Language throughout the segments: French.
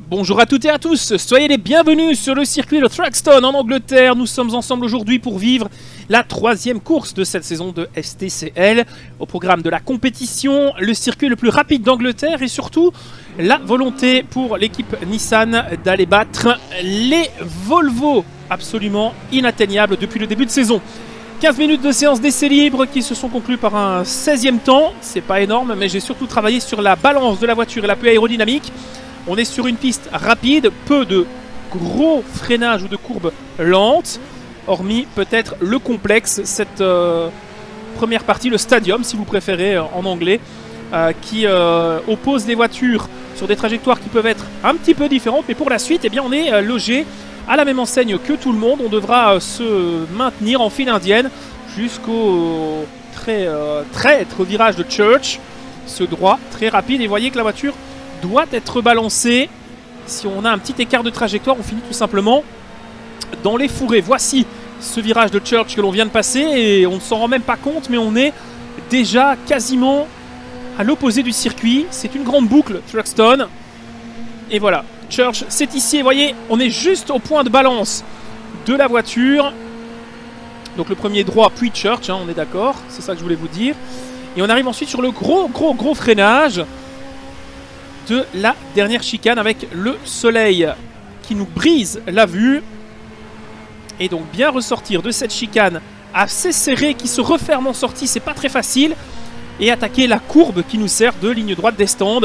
Bonjour à toutes et à tous, soyez les bienvenus sur le circuit de Thruxton en Angleterre. Nous sommes ensemble aujourd'hui pour vivre la troisième course de cette saison de STCL. Au programme de la compétition, le circuit le plus rapide d'Angleterre et surtout la volonté pour l'équipe Nissan d'aller battre les Volvo absolument inatteignables depuis le début de saison. 15 minutes de séance d'essai libre qui se sont conclues par un 16e temps. C'est pas énorme, mais j'ai surtout travaillé sur la balance de la voiture et l'appui aérodynamique. On est sur une piste rapide, peu de gros freinages ou de courbes lentes, hormis peut-être le complexe, cette première partie, le stadium si vous préférez en anglais, qui oppose les voitures sur des trajectoires qui peuvent être un petit peu différentes, mais pour la suite, eh bien, on est logé à la même enseigne que tout le monde. On devra se maintenir en file indienne jusqu'au traître virage de Church, ce droit très rapide, et voyez que la voiture doit être balancé. Si on a un petit écart de trajectoire, on finit tout simplement dans les fourrés. Voici ce virage de Church que l'on vient de passer et on ne s'en rend même pas compte, mais on est déjà quasiment à l'opposé du circuit. C'est une grande boucle, Thruxton. Et voilà, Church, c'est ici. Et voyez, on est juste au point de balance de la voiture. Donc le premier droit, puis Church, hein, on est d'accord. C'est ça que je voulais vous dire. Et on arrive ensuite sur le gros freinage de la dernière chicane avec le soleil qui nous brise la vue. Et donc bien ressortir de cette chicane assez serrée qui se referme en sortie, c'est pas très facile. Et attaquer la courbe qui nous sert de ligne droite des stands.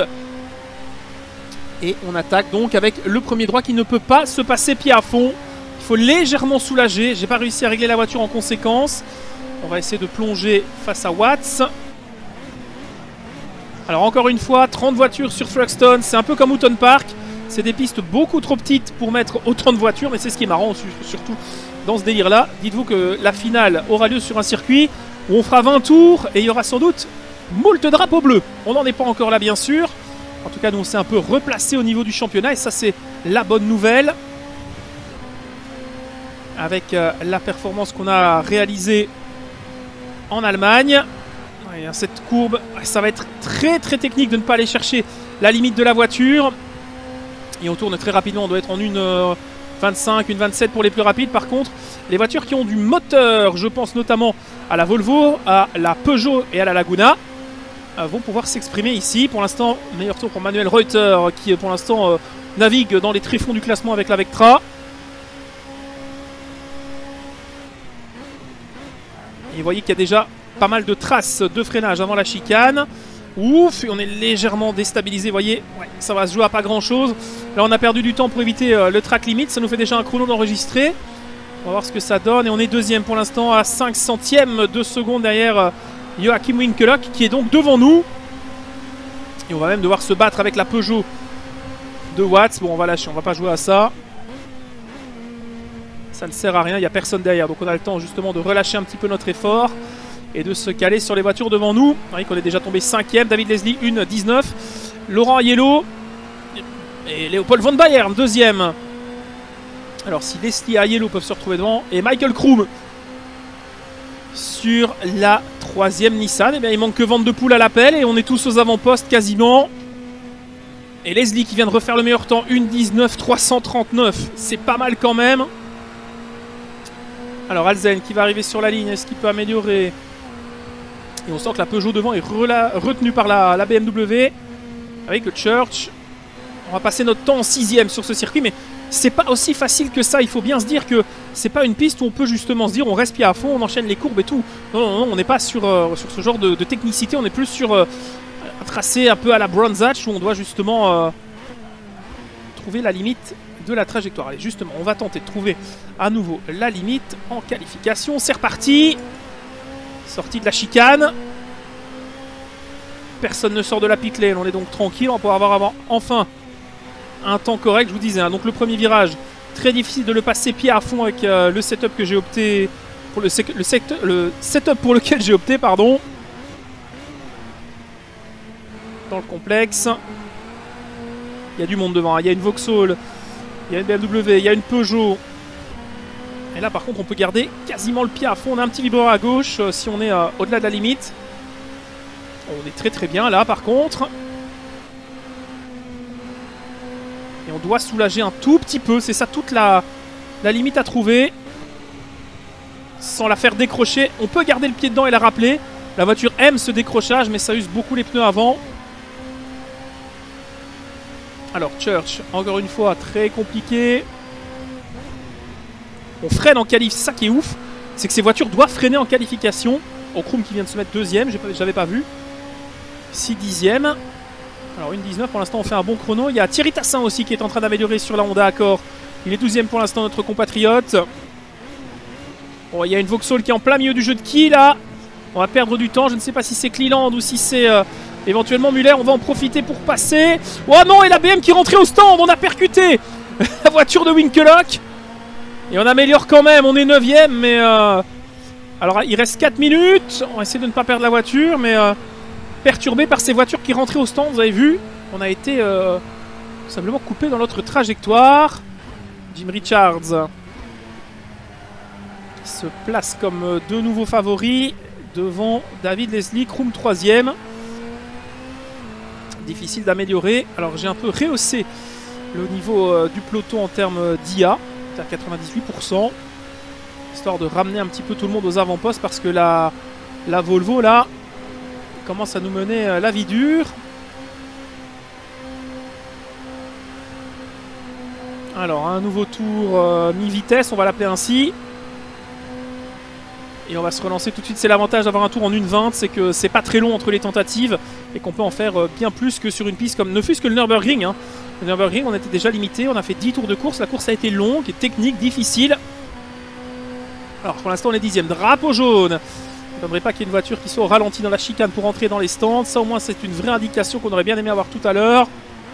Et on attaque donc avec le premier droit qui ne peut pas se passer pied à fond. Il faut légèrement soulager. J'ai pas réussi à régler la voiture en conséquence. On va essayer de plonger face à Watts. Alors encore une fois, 30 voitures sur Thruxton, c'est un peu comme Houghton Park. C'est des pistes beaucoup trop petites pour mettre autant de voitures, mais c'est ce qui est marrant surtout dans ce délire-là. Dites-vous que la finale aura lieu sur un circuit où on fera 20 tours et il y aura sans doute moult drapeaux bleus. On n'en est pas encore là bien sûr. En tout cas, nous on s'est un peu replacé au niveau du championnat et ça c'est la bonne nouvelle. Avec la performance qu'on a réalisée en Allemagne. Cette courbe, ça va être très technique de ne pas aller chercher la limite de la voiture. Et on tourne très rapidement, on doit être en 1,25, 1,27 pour les plus rapides. Par contre, les voitures qui ont du moteur, je pense notamment à la Volvo, à la Peugeot et à la Laguna, vont pouvoir s'exprimer ici. Pour l'instant, meilleur tour pour Manuel Reuter qui pour l'instant navigue dans les tréfonds du classement avec la Vectra. Et vous voyez qu'il y a déjà pas mal de traces de freinage avant la chicane. Ouf, et on est légèrement déstabilisé, vous voyez, ouais, ça va se jouer à pas grand chose. Là on a perdu du temps pour éviter le track limit, ça nous fait déjà un chrono d'enregistrer. On va voir ce que ça donne et on est deuxième pour l'instant à 5 centièmes de seconde derrière Joachim Winkelhock qui est donc devant nous. Et on va même devoir se battre avec la Peugeot de Watts. Bon, on va lâcher, on va pas jouer à ça. Ça ne sert à rien, il n'y a personne derrière, donc on a le temps justement de relâcher un petit peu notre effort et de se caler sur les voitures devant nous. Vous voyez qu'on est déjà tombé 5e, David Leslie 1,19, Laurent Aiello et Léopold von Bayern 2e. Alors si Leslie et Aiello peuvent se retrouver devant, et Michael Kroom sur la 3e Nissan, eh bien, il manque que Van de Poel à l'appel et on est tous aux avant-postes quasiment. Et Leslie qui vient de refaire le meilleur temps, 1,19 339, c'est pas mal quand même. Alors Alzen qui va arriver sur la ligne, est-ce qu'il peut améliorer? Et on sent que la Peugeot devant est retenue par la BMW. Avec le Church. On va passer notre temps en 6e sur ce circuit, mais c'est pas aussi facile que ça. Il faut bien se dire que c'est pas une piste où on peut justement se dire on reste pied à fond, on enchaîne les courbes et tout. Non, on n'est pas sur ce genre de technicité, on est plus sur un tracé un peu à la Brands Hatch où on doit justement trouver la limite de la trajectoire. Allez, justement, on va tenter de trouver à nouveau la limite en qualification. C'est reparti. Sortie de la chicane. Personne ne sort de la pit lane. On est donc tranquille. On va pouvoir avoir enfin un temps correct. Je vous disais, hein, donc le premier virage, très difficile de le passer pied à fond avec le setup que j'ai opté pour le setup pour lequel j'ai opté, pardon. Dans le complexe. Il y a du monde devant. Il y a une Vauxhall. Il y a une BMW, il y a une Peugeot. Et là par contre on peut garder quasiment le pied à fond. On a un petit vibreur à gauche si on est au-delà de la limite. On est très bien là par contre. Et on doit soulager un tout petit peu. C'est ça toute la limite à trouver. Sans la faire décrocher. On peut garder le pied dedans et la rappeler. La voiture aime ce décrochage, mais ça use beaucoup les pneus avant. Alors, Church, encore une fois, très compliqué. On freine en qualif, c'est ça qui est ouf. C'est que ces voitures doivent freiner en qualification. Oh, Kroom qui vient de se mettre deuxième, j'avais pas vu. 6 dixièmes. Alors, 1,19 pour l'instant, on fait un bon chrono. Il y a Thierry Tassin aussi qui est en train d'améliorer sur la Honda Accord. Il est 12e pour l'instant, notre compatriote. Bon, il y a une Vauxhall qui est en plein milieu du jeu de qui là? On va perdre du temps, je ne sais pas si c'est Cleland ou si c'est éventuellement Muller. On va en profiter pour passer. Oh non, et la BM qui est rentrée au stand, on a percuté la voiture de Winkelhock. Et on améliore quand même, on est 9e, mais... Alors il reste 4 minutes, on va essayer de ne pas perdre la voiture, mais perturbé par ces voitures qui rentraient au stand, vous avez vu. On a été simplement coupé dans notre trajectoire. Jim Richards se place comme deux nouveaux favoris devant David Leslie, Kroom 3e. Difficile d'améliorer. Alors j'ai un peu rehaussé le niveau du peloton en termes d'IA, à 98%, histoire de ramener un petit peu tout le monde aux avant-postes parce que la Volvo là commence à nous mener la vie dure. Alors un nouveau tour mi-vitesse, on va l'appeler ainsi. Et on va se relancer tout de suite. C'est l'avantage d'avoir un tour en 1,20, c'est que c'est pas très long entre les tentatives et qu'on peut en faire bien plus que sur une piste comme ne fût-ce que le Nürburgring. Hein. Le Nürburgring, on était déjà limité, on a fait 10 tours de course. La course a été longue et technique, difficile. Alors pour l'instant on est 10e. Drapeau jaune. Il ne faudrait pas qu'il y ait une voiture qui soit au ralenti dans la chicane pour entrer dans les stands. Ça au moins c'est une vraie indication qu'on aurait bien aimé avoir tout à l'heure.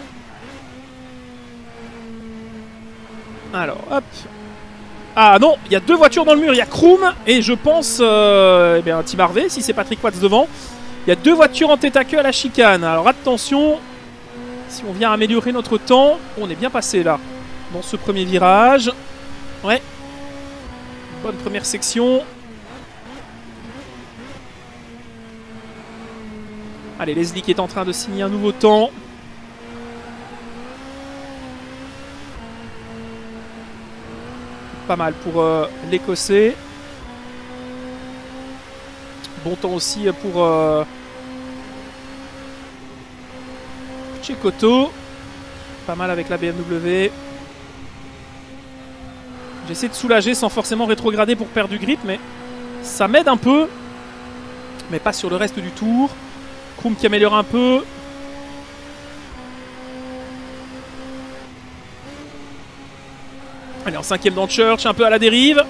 Alors hop. Ah non, il y a deux voitures dans le mur, il y a Kroom et je pense eh bien, Tim Harvey, si c'est Patrick Watts devant. Il y a deux voitures en tête à queue à la chicane. Alors attention, si on vient améliorer notre temps, on est bien passé là, dans ce premier virage. Ouais, bonne première section. Allez, Leslie qui est en train de signer un nouveau temps. Pas mal pour l'Écossais. Bon temps aussi pour Cecotto. Pas mal avec la BMW. J'essaie de soulager sans forcément rétrograder pour perdre du grip, mais ça m'aide un peu. Mais pas sur le reste du tour. Kroom qui améliore un peu. Allez, en 5e dans Church, un peu à la dérive.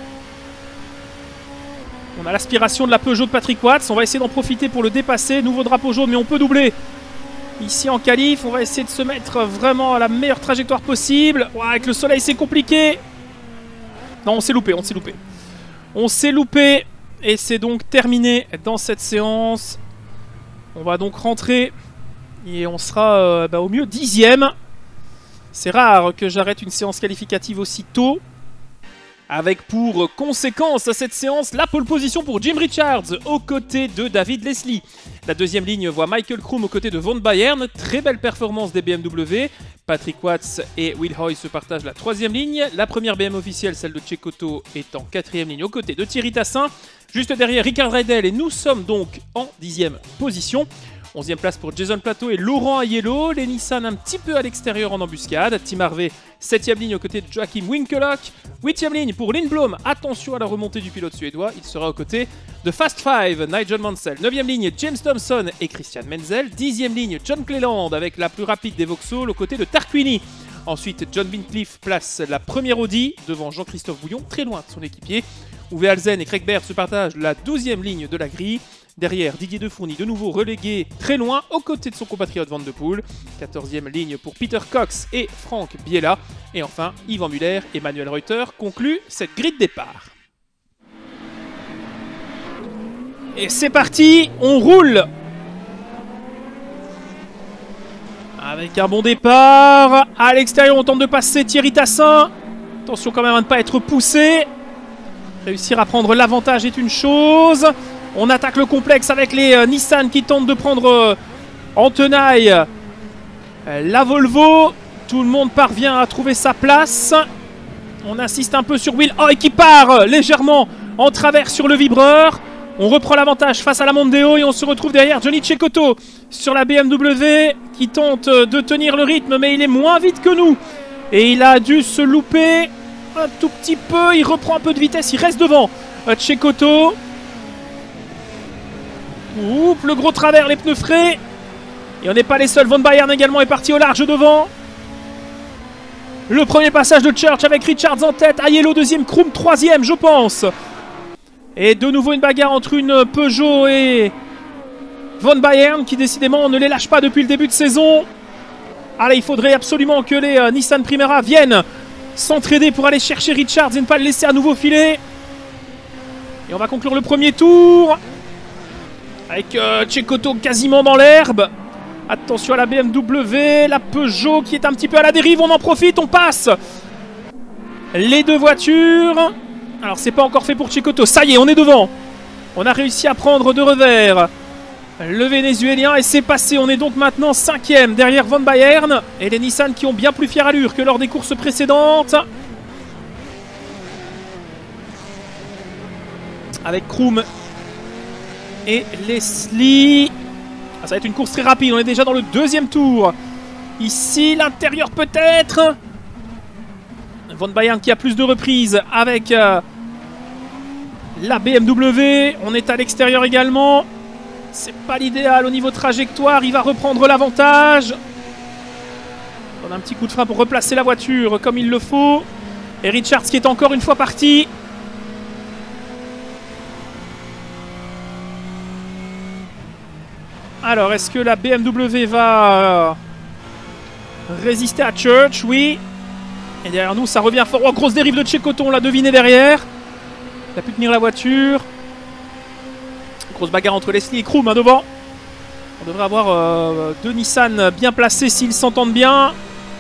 On a l'aspiration de la Peugeot de Patrick Watts. On va essayer d'en profiter pour le dépasser. Nouveau drapeau jaune, mais on peut doubler. Ici en qualif, on va essayer de se mettre vraiment à la meilleure trajectoire possible. Ouais, avec le soleil, c'est compliqué. Non, on s'est loupé, on s'est loupé. On s'est loupé. Et c'est donc terminé dans cette séance. On va donc rentrer. Et on sera au mieux 10e. C'est rare que j'arrête une séance qualificative aussi tôt. Avec pour conséquence à cette séance la pole position pour Jim Richards aux côtés de David Leslie. La deuxième ligne voit Michael Kroom aux côtés de Von Bayern. Très belle performance des BMW. Patrick Watts et Will Hoy se partagent la troisième ligne. La première BM officielle, celle de Cecotto, est en quatrième ligne aux côtés de Thierry Tassin. Juste derrière Ricard Reidel et nous sommes donc en 10e position. 11e place pour Jason Plateau et Laurent Aiello. Les Nissan un petit peu à l'extérieur en embuscade. Tim Harvey, 7e ligne aux côtés de Joachim Winkelhock. 8e ligne pour Lindblom. Attention à la remontée du pilote suédois. Il sera aux côtés de Fast Five, Nigel Mansell. 9e ligne, James Thompson et Christian Menzel. 10e ligne, John Cleland avec la plus rapide des Vauxhall aux côtés de Tarquini. Ensuite, John Vincliffe place la première Audi devant Jean-Christophe Bouillon, très loin de son équipier. Uwe Alzen et Craig Baird se partagent la 12e ligne de la grille. Derrière, Didier Defourny, de nouveau relégué très loin, aux côtés de son compatriote Van de Poel. 14e ligne pour Peter Cox et Franck Biella. Et enfin, Yvan Muller et Manuel Reuter concluent cette grille de départ. Et c'est parti, on roule. Avec un bon départ. À l'extérieur, on tente de passer Thierry Tassin. Attention quand même à ne pas être poussé. Réussir à prendre l'avantage est une chose. On attaque le complexe avec les Nissan qui tentent de prendre en tenaille la Volvo. Tout le monde parvient à trouver sa place. On insiste un peu sur Will. Oh, et qui part légèrement en travers sur le vibreur. On reprend l'avantage face à la Mondeo et on se retrouve derrière Johnny Cecotto sur la BMW qui tente de tenir le rythme, mais il est moins vite que nous. Et il a dû se louper un tout petit peu. Il reprend un peu de vitesse. Il reste devant Cecotto. Oups, le gros travers, les pneus frais. Et on n'est pas les seuls. Von Bayern également est parti au large devant. Le premier passage de Church avec Richards en tête. Aiello deuxième, Kroom troisième, je pense. Et de nouveau une bagarre entre une Peugeot et Von Bayern qui décidément ne les lâche pas depuis le début de saison. Allez, il faudrait absolument que les Nissan Primera viennent s'entraider pour aller chercher Richards et ne pas le laisser à nouveau filer. Et on va conclure le premier tour avec Cecotto quasiment dans l'herbe. Attention à la BMW, la Peugeot qui est un petit peu à la dérive. On en profite, on passe les deux voitures. Alors c'est pas encore fait pour Cecotto. Ça y est, on est devant. On a réussi à prendre de revers le Vénézuélien et c'est passé. On est donc maintenant 5e derrière Von Bayern. Et les Nissan qui ont bien plus fière allure que lors des courses précédentes. Avec Kroom et Leslie. Ça va être une course très rapide. On est déjà dans le deuxième tour. Ici, l'intérieur peut-être. Von Bayern qui a plus de reprises avec la BMW. On est à l'extérieur également. C'est pas l'idéal au niveau trajectoire. Il va reprendre l'avantage. On a un petit coup de frein pour replacer la voiture comme il le faut. Et Richards qui est encore une fois parti. Alors, est-ce que la BMW va résister à Church? Oui. Et derrière nous, ça revient fort. Oh, grosse dérive de Cecotto, on l'a deviné derrière. Il a pu tenir la voiture. Grosse bagarre entre Leslie et Kroom devant. On devrait avoir deux Nissan bien placés s'ils s'entendent bien.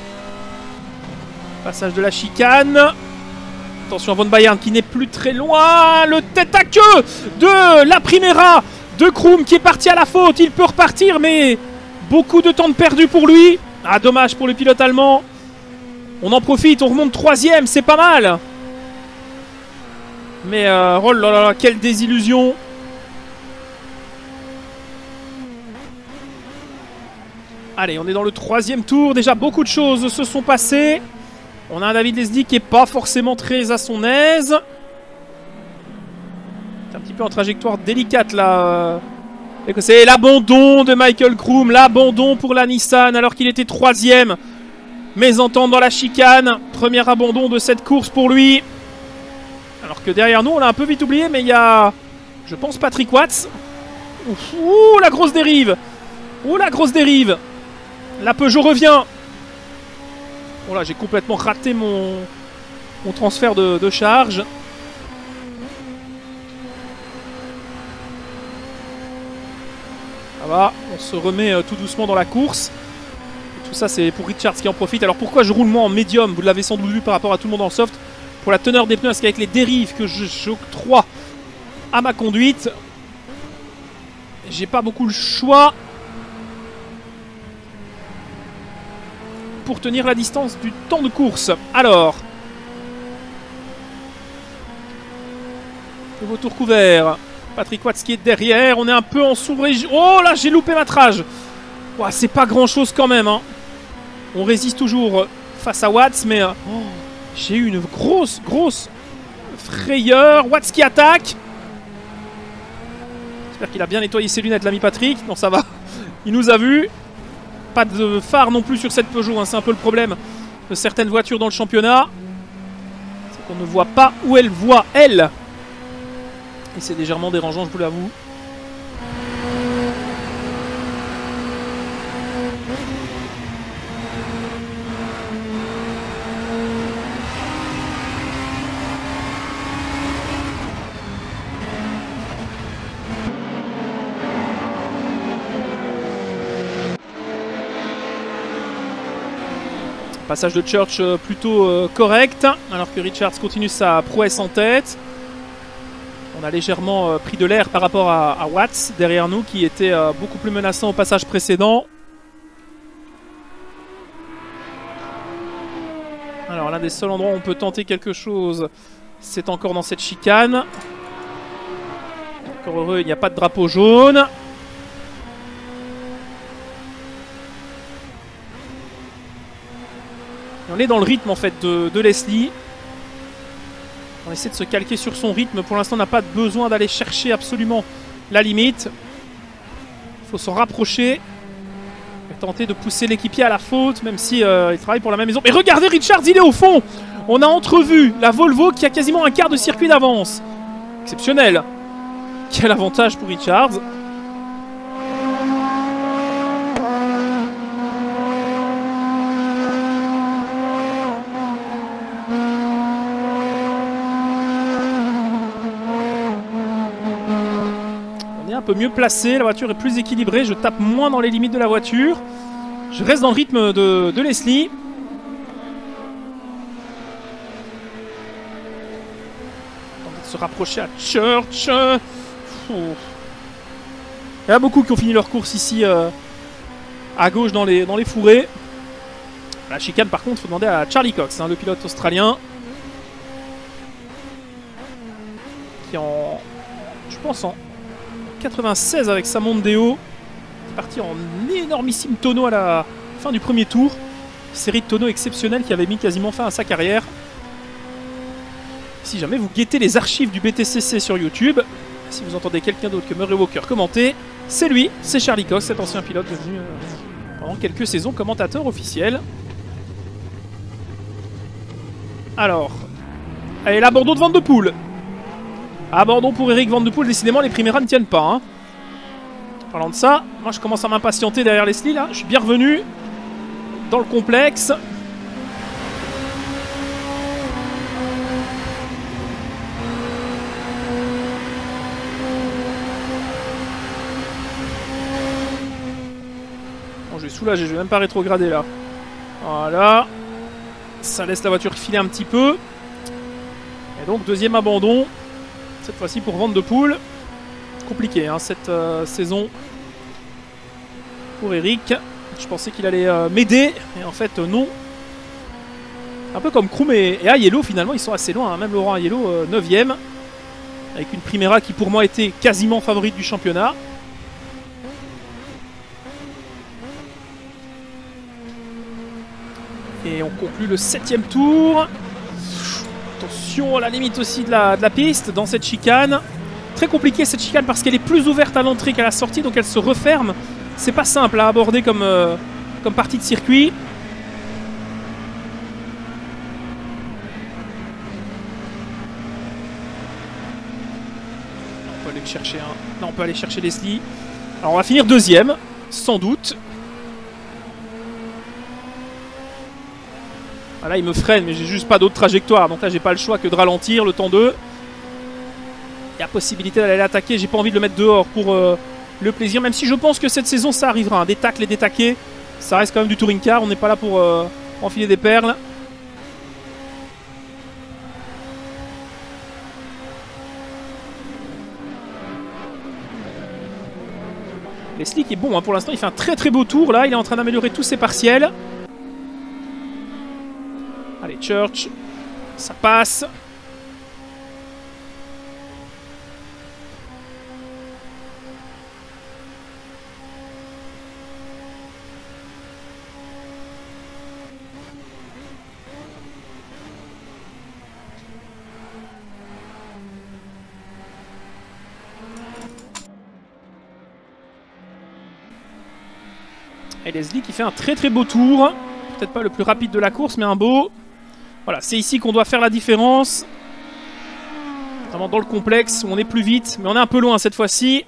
Passage de la chicane. Attention à Von Bayern qui n'est plus très loin. Le tête à queue de la Primera de Kroom qui est parti à la faute. Il peut repartir, mais beaucoup de temps de perdu pour lui. Ah, dommage pour le pilote allemand. On en profite, on remonte 3e, c'est pas mal. Mais oh là là, quelle désillusion. Allez, on est dans le 3e tour. Déjà, beaucoup de choses se sont passées. On a un David Leslie qui n'est pas forcément très à son aise. C'est un petit peu en trajectoire délicate là. C'est l'abandon de Michael Kroom. L'abandon pour la Nissan alors qu'il était 3e. Mésentente dans la chicane. Premier abandon de cette course pour lui. Alors que derrière nous, on l'a un peu vite oublié, mais il y a, je pense, Patrick Watts. Ouh, la grosse dérive. Ouh, la grosse dérive. La Peugeot revient. Oh là, j'ai complètement raté mon transfert de charge. Ça va, on se remet tout doucement dans la course. Et tout ça, c'est pour Richards qui en profite. Alors pourquoi je roule moi en médium? Vous l'avez sans doute vu par rapport à tout le monde en soft. Pour la teneur des pneus, parce qu'avec les dérives que j'octroie à ma conduite, j'ai pas beaucoup le choix pour tenir la distance du temps de course. Alors, nouveau tour couvert. Patrick Watts qui est derrière. On est un peu en sous-région. Oh là, j'ai loupé ma trage. Ouah, c'est pas grand-chose quand même. Hein. On résiste toujours face à Watts, mais j'ai eu une grosse frayeur. Watts qui attaque. J'espère qu'il a bien nettoyé ses lunettes, l'ami Patrick. Non, ça va. Il nous a vus. Pas de phare non plus sur cette Peugeot. Hein. C'est un peu le problème de certaines voitures dans le championnat. C'est qu'on ne voit pas où elle voit, elle. Et c'est légèrement dérangeant, je vous l'avoue. Passage de Church plutôt correct, alors que Richards continue sa prouesse en tête. On a légèrement pris de l'air par rapport à Watts derrière nous, qui était beaucoup plus menaçant au passage précédent. Alors l'un des seuls endroits où on peut tenter quelque chose, c'est encore dans cette chicane. Encore heureux, il n'y a pas de drapeau jaune. Et on est dans le rythme en fait de Leslie. On essaie de se calquer sur son rythme. Pour l'instant, on n'a pas besoin d'aller chercher absolument la limite. Il faut s'en rapprocher. Et tenter de pousser l'équipier à la faute, même si il travaille pour la même maison. Mais regardez, Richards, il est au fond. On a entrevu la Volvo qui a quasiment un quart de circuit d'avance. Exceptionnel. Quel avantage pour Richards. Un peu mieux placé, la voiture est plus équilibrée, je tape moins dans les limites de la voiture. Je reste dans le rythme de Leslie. On va se rapprocher à Church. Il y en a beaucoup qui ont fini leur course ici à gauche dans les fourrés. La chicane par contre, il faut demander à Charlie Cox, le pilote australien. Qui en... je pense en 96 avec sa Mondeo, parti en énormissime tonneau à la fin du premier tour. Série de tonneaux exceptionnelle qui avait mis quasiment fin à sa carrière. Si jamais vous guettez les archives du BTCC sur YouTube, si vous entendez quelqu'un d'autre que Murray Walker commenter, c'est lui, c'est Charlie Cox, cet ancien pilote devenu pendant quelques saisons commentateur officiel. Alors, allez, l'abandon de Van de Poel. Abandon pour Eric Van de Poel, décidément les Primera ne tiennent pas. Hein. Parlant de ça, moi je commence à m'impatienter derrière Leslie là. Je suis bien revenu dans le complexe. Bon, je vais soulager, je vais même pas rétrograder là. Voilà. Ça laisse la voiture filer un petit peu. Et donc deuxième abandon. Cette fois-ci pour Van de Poel. Compliqué hein, cette saison pour Eric. Je pensais qu'il allait m'aider, et en fait non. Un peu comme Kroom et Aiello, finalement ils sont assez loin. Hein. Même Laurent Aiello 9ème. Avec une Primera qui pour moi était quasiment favorite du championnat. Et on conclut le 7ème tour. Attention à la limite aussi de la piste dans cette chicane. Très compliqué cette chicane parce qu'elle est plus ouverte à l'entrée qu'à la sortie, donc elle se referme. C'est pas simple à aborder comme partie de circuit. On peut aller chercher un... Non, on peut aller chercher Leslie. Alors on va finir deuxième, sans doute. Là il me freine mais j'ai juste pas d'autre trajectoire, donc là j'ai pas le choix que de ralentir le temps 2. Il y a possibilité d'aller l'attaquer, j'ai pas envie de le mettre dehors pour le plaisir, même si je pense que cette saison ça arrivera, hein. Des tacles et des taquets, ça reste quand même du touring car, on n'est pas là pour enfiler des perles. Leslie qui est bon hein, pour l'instant, il fait un très très beau tour là, il est en train d'améliorer tous ses partiels. Allez, Church, ça passe. Et Leslie qui fait un très très beau tour. Peut-être pas le plus rapide de la course, mais un beau. Voilà, c'est ici qu'on doit faire la différence. Vraiment dans le complexe, où on est plus vite, mais on est un peu loin cette fois-ci.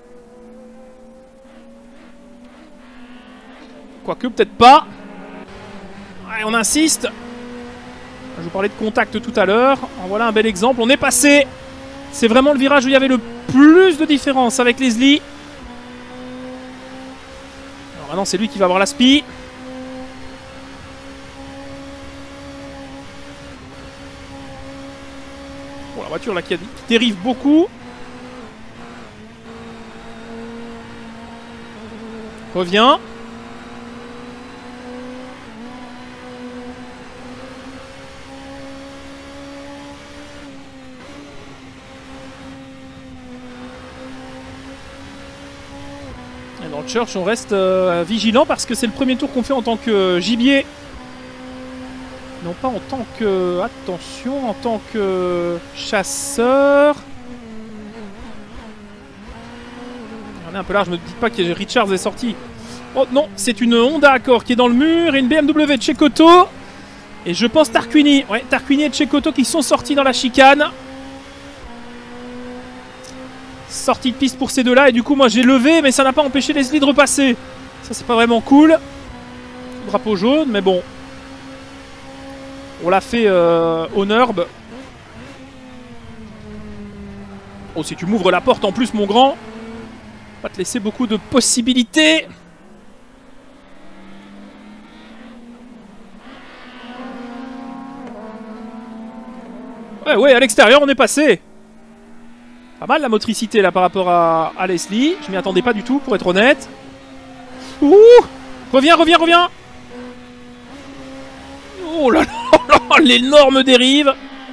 Quoique, peut-être pas. Allez, on insiste. Je vous parlais de contact tout à l'heure. En voilà un bel exemple. On est passé. C'est vraiment le virage où il y avait le plus de différence avec Leslie. Alors maintenant, c'est lui qui va avoir la spi. Bon, la voiture là qui dérive beaucoup. Revient. Dans le Church, on reste vigilant parce que c'est le premier tour qu'on fait en tant que gibier. Non pas en tant que... Attention, en tant que chasseur. Regardez un peu large, je me dis pas que Richards est sorti. Oh non, c'est une Honda Accord qui est dans le mur et une BMW de Cecotto. Et je pense Tarquini. Ouais, Tarquini et Cecotto qui sont sortis dans la chicane. Sortie de piste pour ces deux-là. Et du coup, moi j'ai levé, mais ça n'a pas empêché Leslie de repasser. Ça, c'est pas vraiment cool. Drapeau jaune, mais bon. On l'a fait au Nurb. Oh, si tu m'ouvres la porte en plus, mon grand. On va te laisser beaucoup de possibilités. Ouais, à l'extérieur, on est passé. Pas mal la motricité là par rapport à Leslie. Je m'y attendais pas du tout, pour être honnête. Ouh! Reviens! Oh là là, l'énorme dérive!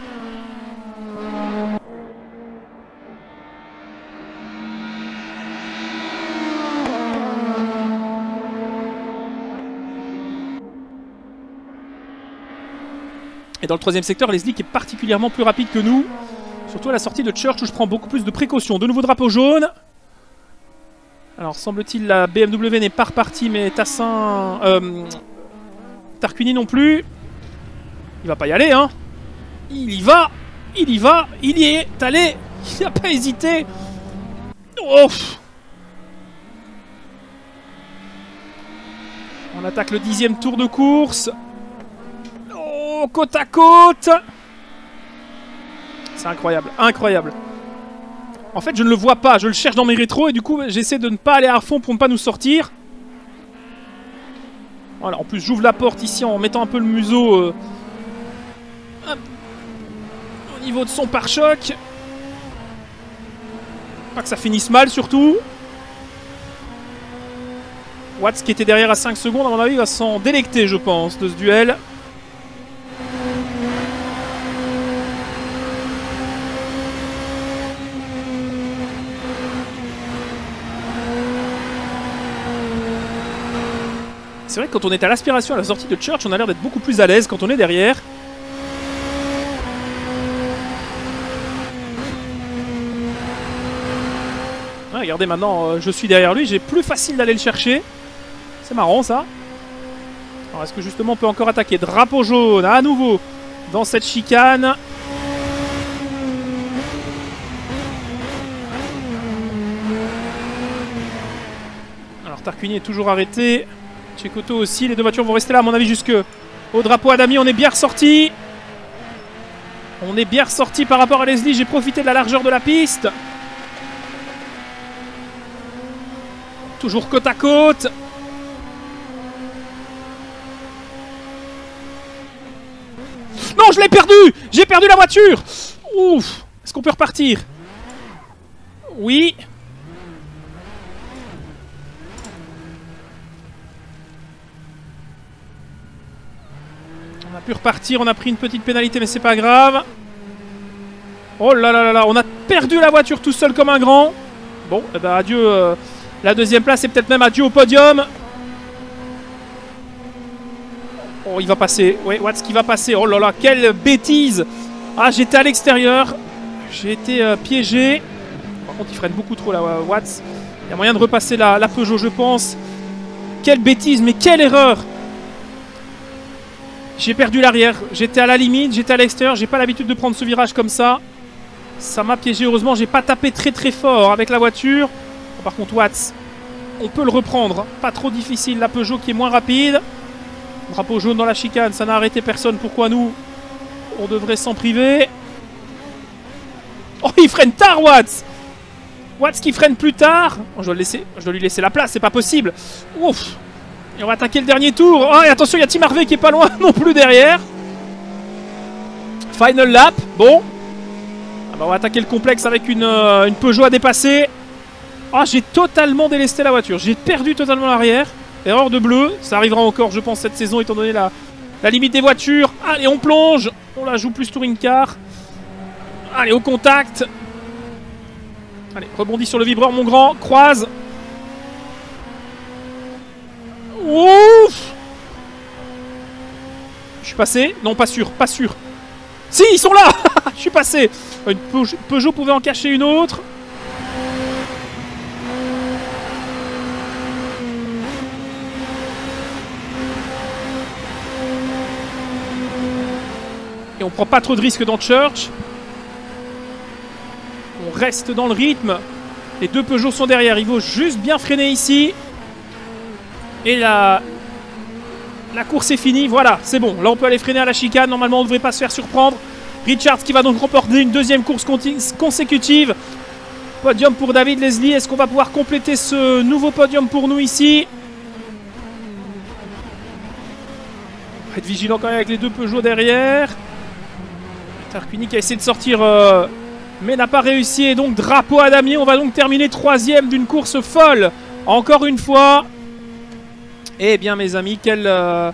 Et dans le troisième secteur, Leslie qui est particulièrement plus rapide que nous. Surtout à la sortie de Church où je prends beaucoup plus de précautions. De nouveau drapeau jaune. Alors semble-t-il la BMW n'est pas repartie, mais Tassin... Tarquini non plus. Il va pas y aller, hein. Il y va, il y est allé. Il n'a pas hésité. Oh. On attaque le 10e tour de course. Oh, côte à côte. C'est incroyable, incroyable. En fait, je ne le vois pas, je le cherche dans mes rétros et du coup, j'essaie de ne pas aller à fond pour ne pas nous sortir. Voilà, en plus, j'ouvre la porte ici en mettant un peu le museau au niveau de son pare-choc. Pas que ça finisse mal, surtout. Watts, qui était derrière à 5 secondes, à mon avis, va s'en délecter, je pense, de ce duel. C'est vrai que quand on est à l'aspiration à la sortie de Church, on a l'air d'être beaucoup plus à l'aise quand on est derrière. Ah, regardez maintenant, je suis derrière lui, j'ai plus facile d'aller le chercher. C'est marrant ça. Alors est-ce que justement on peut encore attaquer? Drapeau jaune à nouveau dans cette chicane. Alors Tarquini est toujours arrêté. Cecotto aussi, les deux voitures vont rester là à mon avis jusque au drapeau Adami. On est bien ressorti. On est bien ressorti par rapport à Leslie. J'ai profité de la largeur de la piste. Toujours côte à côte. Non, je l'ai perdu. J'ai perdu la voiture. Ouf. Est-ce qu'on peut repartir? Oui. On a pu repartir, on a pris une petite pénalité, mais c'est pas grave. Oh là là là là, on a perdu la voiture tout seul comme un grand. Bon, eh ben adieu la deuxième place et peut-être même adieu au podium. Oh, il va passer. Ouais, Watts qui va passer. Oh là là, quelle bêtise. Ah, j'étais à l'extérieur. J'ai été piégé. Par contre, il freine beaucoup trop là, Watts. Il y a moyen de repasser la Peugeot, je pense. Quelle bêtise, mais quelle erreur. J'ai perdu l'arrière, j'étais à la limite, j'étais à l'extérieur, j'ai pas l'habitude de prendre ce virage comme ça. Ça m'a piégé, heureusement j'ai pas tapé très fort avec la voiture. Par contre Watts, on peut le reprendre, pas trop difficile, la Peugeot qui est moins rapide. Drapeau jaune dans la chicane, ça n'a arrêté personne, pourquoi nous on devrait s'en priver. Oh, il freine tard Watts. Watts qui freine plus tard. Oh, je dois lui laisser la place, c'est pas possible. Ouf. Et on va attaquer le dernier tour. Oh, et attention, il y a Tim Harvey qui est pas loin non plus derrière. Final lap. Bon. Ah bah, on va attaquer le complexe avec une Peugeot à dépasser. Ah, j'ai totalement délesté la voiture. J'ai perdu totalement l'arrière. Erreur de bleu. Ça arrivera encore, je pense, cette saison, étant donné la limite des voitures. Allez, on plonge. On la joue plus touring car. Allez, au contact. Allez, rebondis sur le vibreur, mon grand. Croise. suis passé. Non, pas sûr, pas sûr. Si, ils sont là. Je suis passé. Une Peugeot pouvait en cacher une autre. Et on prend pas trop de risques dans Church. On reste dans le rythme. Les deux Peugeot sont derrière. Il faut juste bien freiner ici. Et la course est finie. Voilà, c'est bon. Là, on peut aller freiner à la chicane. Normalement, on ne devrait pas se faire surprendre. Richards qui va donc remporter une deuxième course consécutive. Podium pour David Leslie. Est-ce qu'on va pouvoir compléter ce nouveau podium pour nous ici? On va être vigilant quand même avec les deux Peugeot derrière. Tarquini qui a essayé de sortir, mais n'a pas réussi. Et donc, drapeau à damier. On va donc terminer troisième d'une course folle. Encore une fois. Eh bien, mes amis, quel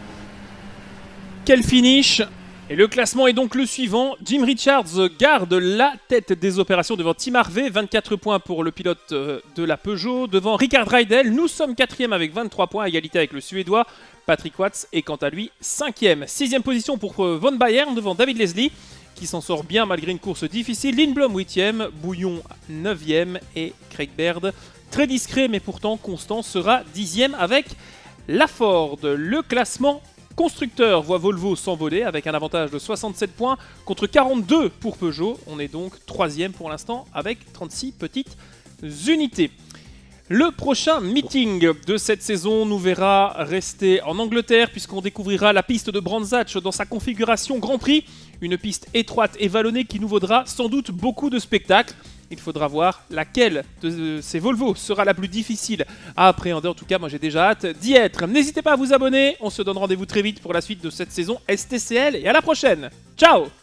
finish! Et le classement est donc le suivant. Jim Richards garde la tête des opérations devant Tim Harvey. 24 points pour le pilote de la Peugeot. Devant Rickard Rydell, nous sommes 4e avec 23 points, à égalité avec le Suédois. Patrick Watts est quant à lui 5e. 6e position pour Von Bayern devant David Leslie, qui s'en sort bien malgré une course difficile. Lindblom 8e, Bouillon 9e et Craig Baird, très discret mais pourtant constant, sera 10e avec la Ford. Le classement constructeur voit Volvo s'envoler avec un avantage de 67 points contre 42 pour Peugeot. On est donc 3e pour l'instant avec 36 petites unités. Le prochain meeting de cette saison nous verra rester en Angleterre puisqu'on découvrira la piste de Brands Hatch dans sa configuration Grand Prix. Une piste étroite et vallonnée qui nous vaudra sans doute beaucoup de spectacles. Il faudra voir laquelle de ces Volvo sera la plus difficile à appréhender. En tout cas, moi j'ai déjà hâte d'y être. N'hésitez pas à vous abonner. On se donne rendez-vous très vite pour la suite de cette saison STCL et à la prochaine. Ciao!